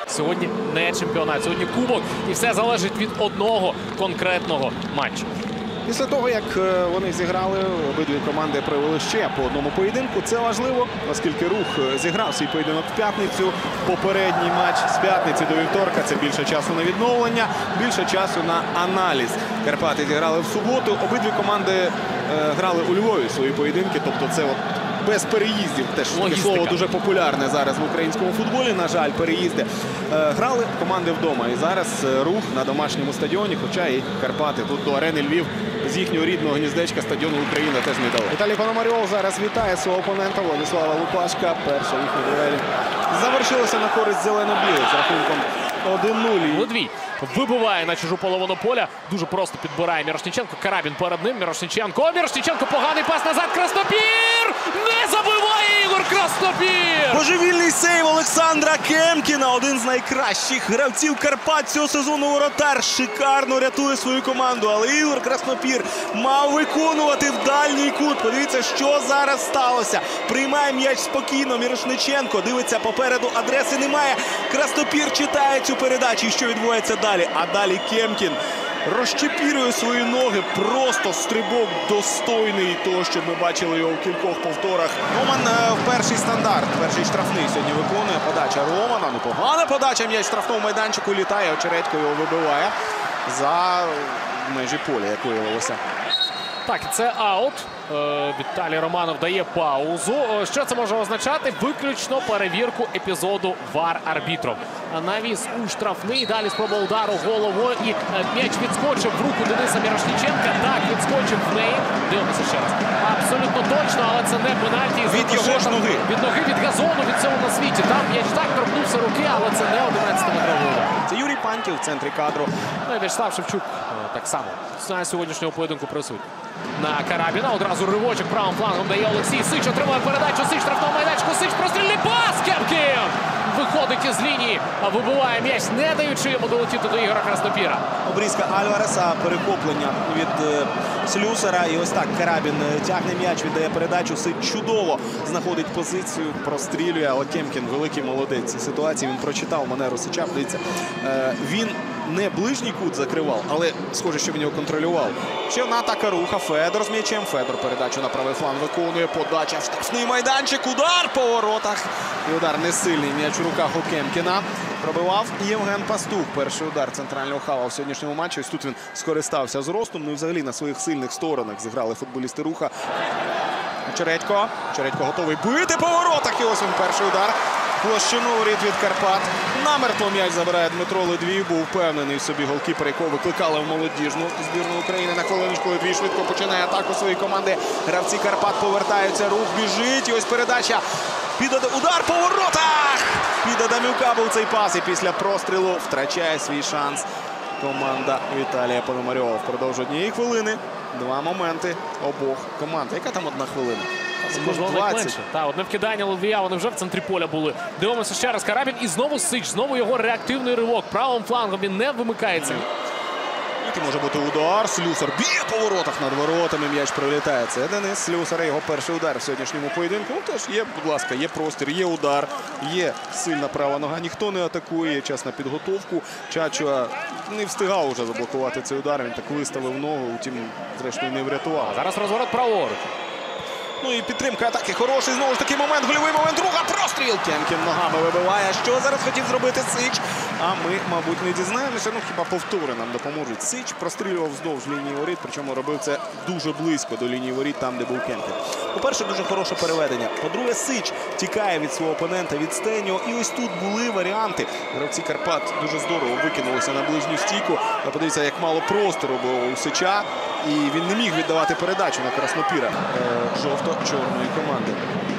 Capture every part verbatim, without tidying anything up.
Сьогодні не чемпіонат, сьогодні кубок. І все залежить від одного конкретного матчу. Після того, як вони зіграли, обидві команди провели ще по одному поєдинку. Це важливо, оскільки Рух зіграв свій поєдинок в п'ятницю. Попередній матч з п'ятниці до вівторка – це більше часу на відновлення, більше часу на аналіз. Карпати зіграли в суботу. Обидві команди е, грали у Львові свої поєдинки. Тобто це от без переїздів. Теж таке слово дуже популярне зараз в українському футболі. На жаль, переїзди. Е, грали команди вдома. І зараз Рух на домашньому стадіоні, хоча і Карпати тут до арени Львів з їхнього рідного гніздечка стадіону Україна теж не дали. Віталій Пономарьов зараз вітає свого опонента Владислава Лупашка. Перша їхня дуель завершилася на користь зелено-білих з рахунком один нуль. Ледвій вибиває на чужу половину поля. Дуже просто підбирає Мірошниченко. Карабін перед ним. Мірошниченко. Мірошниченко. Поганий пас назад. Краснопір! Не забиває Ігор Краснопір! Божевільний сейв Олександра Кемкіна. Один з найкращих гравців Карпат цього сезону. Воротар шикарно рятує свою команду. Але Ігор Краснопір мав виконувати в дальній кут. Подивіться, що зараз сталося. Приймає м'яч спокійно. Мірошниченко дивиться попереду. Адреси немає. Краснопір читає цю передачу. І що відбувається далі? А далі Кемкін розчепірює свої ноги. Просто стрибок достойний того, що ми бачили його в кількох повторах. Роман в перший стандарт, перший штрафний сьогодні виконує. Подача Романа. Непогана подача. М'яч в штрафному майданчику літає. Очередько його вибиває за межі поля, як виявилося. Так, це аут. Віталій Романов дає паузу. Що це може означати? Виключно перевірку епізоду вар-арбітром. Навіс у штрафний, далі спроба удару головою і м'яч відскочив в руку Дениса Мірошниченка. Так, відскочив в неї. Дивимося ще раз. Абсолютно точно, але це не пенальті. Від його ж ноги. Від ноги, від газону, від цього на світі. Там м'яч так торкнувся руки, але це не одинадцятиметровий удар. Це Юрій Пантів в центрі кадру. Ну і В'ячеслав Шевчук так само на сьогоднішнього поєдинку присутній. На Карабіна одразу ривочок правим флангом дає Олексій Сич. Отримує передачу Сич, штрафного майданчику. Сич, прострільний пас! Кемкін! Виходить із лінії, а вибиває м'яч, не даючи йому долетіти до Ігора Краснопіра. Обрізка Альвареса, перехоплення від е, Слюсара. І ось так Карабін тягне м'яч, віддає передачу. Сич чудово знаходить позицію, прострілює. Але Кемкін великий молодець. Ці ситуації він прочитав манеру Сича. Дивіться, е, він не ближній кут закривав, але схоже, що він його контролював. Ще одна атака Руха. Федор з м'ячем. Федор передачу на правий фланг виконує. Подача в штрафний майданчик. Удар по воротах. І удар не сильний. М'яч у руках у Кемкіна. Пробивав Євген Пастух. Перший удар центрального хава в сьогоднішньому матчі. Ось тут він скористався зростом. Ну і взагалі на своїх сильних сторонах зіграли футболісти Руха. Чередько. Чередько готовий бити по воротах. І ось він перший удар. Площину воріт від Карпат. Намертво м'яч забирає Дмитро Ледвій. Був впевнений в собі голкіпер, якого викликали в молодіжну збірну України. На хвилиночку Ледвій швидко починає атаку своєї команди. Гравці Карпат повертаються. Рух біжить. І ось передача. Під удар по воротах! Під Адамюка був цей пас. І після прострілу втрачає свій шанс команда Віталія Пономарьова. Впродовж однієї хвилини два моменти обох команд. Яка там одна хвилина? Можливо, менше. Так, одне вкидання Ледвія, вони вже в центрі поля були. Дивимося ще раз. Карабін і знову Сич. Знову його реактивний ривок. Правим флангом він не вимикається. Який може бути удар. Слюсар б'є по воротах над воротами. М'яч прилітає. Це Денис Слюсар. Його перший удар в сьогоднішньому поєдинку. Ну, теж є, будь ласка, є простір, є удар, є сильна права нога. Ніхто не атакує, є час на підготовку. Чачуа не встигав уже заблокувати цей удар. Він так виставив ногу, втім, зрештою, не врятував. А зараз розворот праворуч. Ну і підтримка атаки. Хороший, знову ж таки, момент, гольовий момент. Друга простріл. Кемкін ногами вибиває. Що зараз хотів зробити Сич? А ми, мабуть, не дізнаємося. Ну, хіба повтори нам допоможуть. Сич прострілював вздовж лінії воріт, причому робив це дуже близько до лінії воріт, там, де був Кемкін. По-перше, дуже хороше переведення. По-друге, Сич тікає від свого опонента, від Стеньо. І ось тут були варіанти. Гравці Карпат дуже здорово викинулися на ближню стійку. Подивіться, як мало простору було у Сича. І він не міг віддавати передачу на Краснопіра жовто-чорної команди.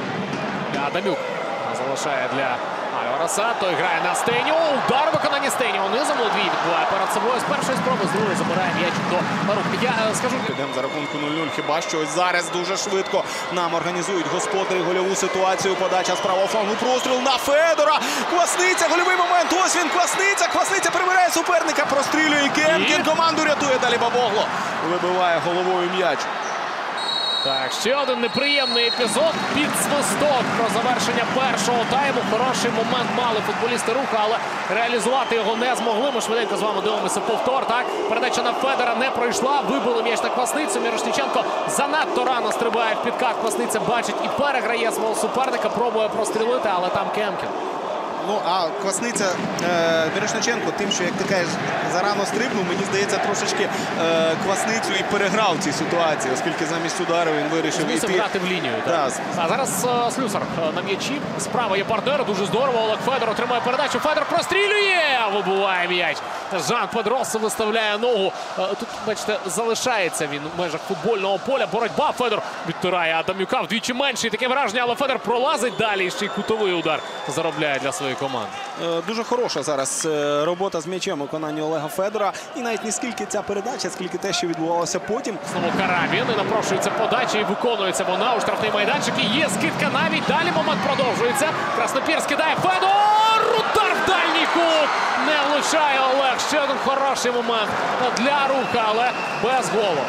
Адамюк залишає для Альвареса. Той грає на Стеньо. Удар виконання Стеньо. Низом Ледвій відбуває перед собою. З першої спроби, з другої забирає м'яч до рук. Я е, скажу... Підемо за рахунку нуль нуль. Хіба що ось зараз дуже швидко нам організують господарі гольову ситуацію. Подача з правого флангу. Простріл на Федора. Квасниця. Гольовий момент. Ось він. Квасниця. Квасниця прибирає суперника. Прострілює Кемкін. Команду рятує. Далі Бабогло. Вибиває головою м'яч. Так, ще один неприємний епізод під свисток про завершення першого тайму. Хороший момент мали футболісти Руха, але реалізувати його не змогли. Ми швиденько з вами дивимося повтор. Так, передача на Федора не пройшла. Вибили м'яч на Квасницю. Мірошниченко занадто рано стрибає в підкат. Квасниця бачить і переграє свого суперника. Пробує прострілити, але там Кемкін. Ну, а Квасниця, е, Мірошниченко тим, що, як ти кажеш, зарано стрибнув, мені здається, трошечки е, Квасницю і переграв в цій ситуації, оскільки замість удару він вирішив Мусив йти. грати в лінію. Да. Так. А зараз е, Слюсар е, на м'ячі. Справа є партнер, дуже здорово. Олег Федор отримує передачу. Федор прострілює, вибиває м'яч. Жан Педросо виставляє ногу. Е, тут, бачите, залишається він в межах футбольного поля. Боротьба. Федор відтирає Адамюка вдвічі менший. Таке враження, але Федор пролазить далі. І ще й кутовий удар заробляє для своєї команди. Е, Дуже хороша зараз е, робота з м'ячем у виконанні Олега Федора. І навіть не скільки ця передача, скільки те, що відбувалося потім. Знову Карабін. І напрошується подача і виконується вона у штрафний майданчик. І є скидка навіть. Далі момент продовжується. Краснопір скидає Федор. Удар в дальній кут. Не влучає Олег. Ще один хороший момент для Руха, але без голу.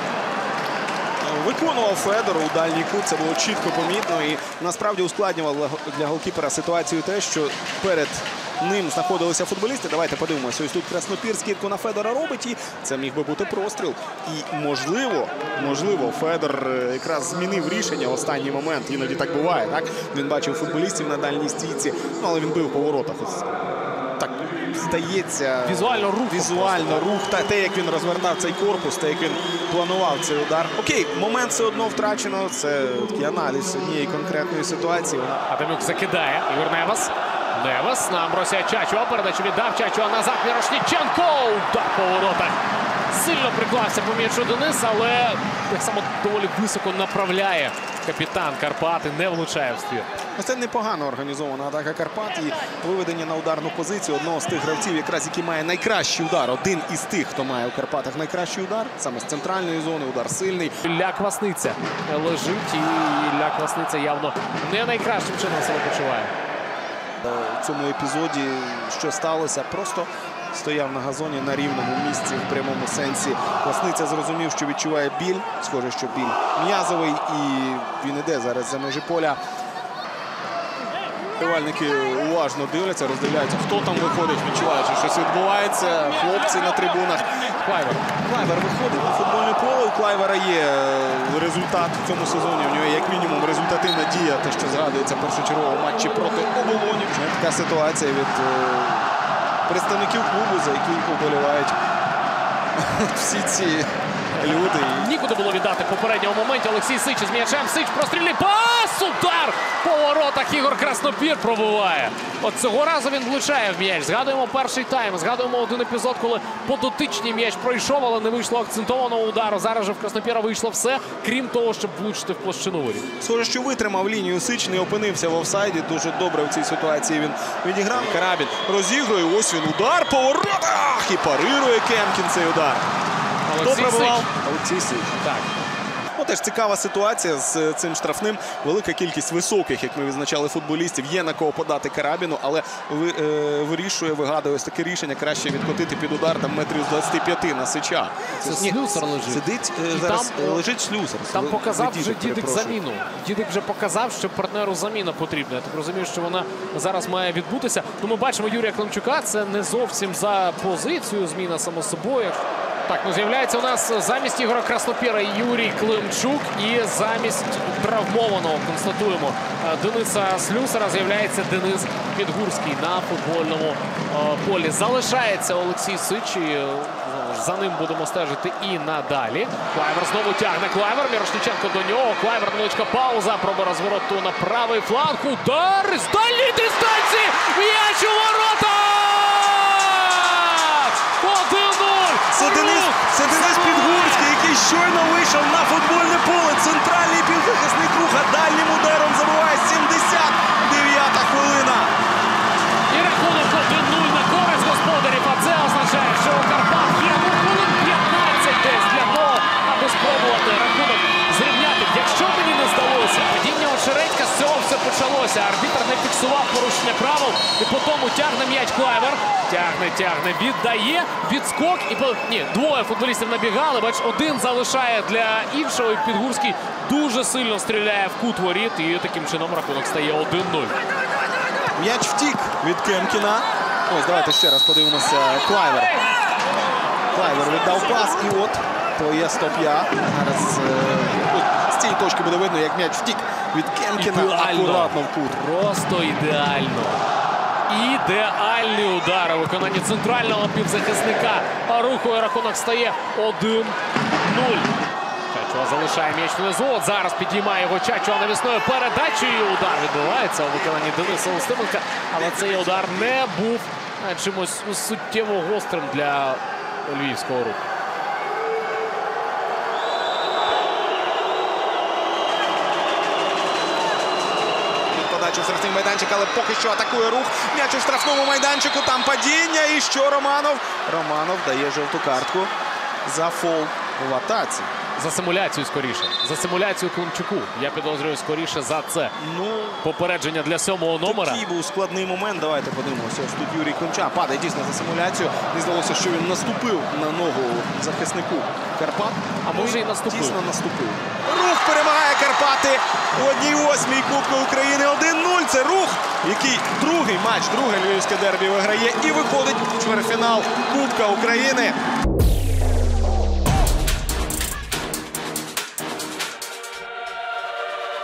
Виконував Федор у дальній кут, це було чітко помітно і насправді ускладнювало для голкіпера ситуацію те, що перед ним знаходилися футболісти. Давайте подивимося. Ось тут Краснопір скидку на Федора робить і це міг би бути простріл. І можливо, можливо, Федор якраз змінив рішення в останній момент. Іноді так буває, так? Він бачив футболістів на дальній стійці, ну, але він бив по воротах. Ось так здається, Візуально рух. Візуально рух, та те, як він розвертав цей корпус, те, як він планував цей удар. Окей, момент все одно втрачено. Це такий аналіз однієї конкретної ситуації. Адамюк закидає. Ігор Невес. Невес на Амбросія Чачуа. Передачу віддав. Чачуа назад. Мірошниченко. Удар по воротах. Сильно приклався по м'ячу Денис, але так само доволі високо направляє капітан Карпат і не влучає в ствір. Це непогано організована атака Карпат і виведення на ударну позицію одного з тих гравців, якраз який має найкращий удар. Один із тих, хто має у Карпатах найкращий удар, саме з центральної зони, удар сильний. Ілля Квасниця лежить, і Ілля Квасниця явно не найкращим чином себе почуває. В цьому епізоді що сталося? Просто стояв на газоні на рівному місці в прямому сенсі. Квасниця зрозумів, що відчуває біль. Схоже, що біль м'язовий, і він іде зараз за межі поля. Вболівальники уважно дивляться, роздивляються, хто там виходить, відчувають, що щось відбувається. Хлопці на трибунах. Клайвер. Клайвер виходить на футбольне поле. У Клайвера є результат в цьому сезоні. У нього є як мінімум результативна дія, те, що згадується першочергово в матчі проти Оболонів. Така ситуація від е, представників клубу, за яких вболівають всі ці люди. Нікуди було віддати в попередньому моменті. Олексій Сич з м'ячем. Сич прострілює. Пас! Удар! По воротах Ігор Краснопір пробиває. От цього разу він влучає в м'яч. Згадуємо перший тайм. Згадуємо один епізод, коли по дотичній м'яч пройшов, але не вийшло акцентованого удару. Зараз же в Краснопіра вийшло все, крім того, щоб влучити в площину воріт. Схоже, що витримав лінію Сич, не опинився в офсайді. Дуже добре в цій ситуації він відіграв. Карабін розігрує. Ось він удар по воротах. І парирує Кемкін цей удар. Олексій Хто пробивав? Сич. Олексій Сич. Так. Ну, теж цікава ситуація з цим штрафним. Велика кількість високих, як ми відзначали, футболістів. Є на кого подати Карабіну, але ви, е, вирішує, вигадує ось таке рішення. Краще відкотити під удар там метрів з двадцяти п'яти на Сича. Це Ні, Слюсар лежить. Сидить, е, І зараз там, е, лежить Слюсар. Там Ле- показав Летіжик, вже Дідик перепрошую. заміну. Дідик вже показав, що партнеру заміна потрібна. Я так розумію, що вона зараз має відбутися. Ну, ми бачимо Юрія Климчука. Це не зовсім за позицію зміна, само собою. Так, ну з'являється у нас замість Ігора Краснопіра Юрій Климчук. І замість травмованого, констатуємо, Дениса Слюсара з'являється Денис Підгурський на футбольному е, полі. Залишається Олексій Сич. І, е, за ним будемо стежити і надалі. Клайвер знову тягне. Клайвер. Мірошниченко до нього. Клайвер, невеличка пауза. Проба розвороту на правий фланг. Удар з дальньої дистанції. М'яч у ворота! один-нуль! Це Денис, це Денис Підгурський, який щойно вийшов на футбольне поле. Центральний півзахисник Руха дальнім ударом забиває. Сімдесят дев'ята хвилина. І рахунок один-нуль на користь господарів. А це означає, що у Карпат є ну, хвилин п'ятнадцять десь для того, аби спробувати рахунок зрівняти. Якщо мені не здалося, падіння Очередька з цього все почало. вдалося. Арбітр не фіксував порушення правил. І по тому тягне м'яч Клайвер. Тягне, тягне, віддає. Відскок. І по... Ні, двоє футболістів набігали. Бач, один залишає для іншого. І Підгурський дуже сильно стріляє в кут воріт. І таким чином рахунок стає один нуль. М'яч втік від Кемкіна. Ось, давайте ще раз подивимося. Клайвер. Клайвер віддав пас. І от, то є стоп-я. Зараз е, з цієї точки буде видно, як м'яч втік від Кемкіна. Ідеально. Акуратно в кут. Просто ідеально. Ідеальний удар у виконанні центрального півзахисника. Рухою рахунок стає один нуль. Чачуа залишає м'яч внизу. От зараз підіймає його Чачуа навісною передачею. Удар відбувається у виконанні Дениса Устименка. Але цей удар не був чимось суттєво гострим для львівського руху. Подачу в штрафний майданчик, але поки що атакує Рух. М'яч у штрафному майданчику, там падіння. І що Романов? Романов дає жовту картку за фол в атаці. За симуляцію скоріше. За симуляцію Климчуку. Я підозрюю скоріше за це. Ну, Попередження для сьомого номера. такий був складний момент. Давайте подивимося. Ось тут Юрій Климча падає дійсно за симуляцію. Мені здалося, що він наступив на ногу захиснику Карпат. А може і наступив. Дійсно наступив. Рух перемагає Карпати у одній восьмій Кубку України. один нуль. Це Рух, який другий матч, друге львівське дербі виграє і виходить в чвертьфінал Кубка України.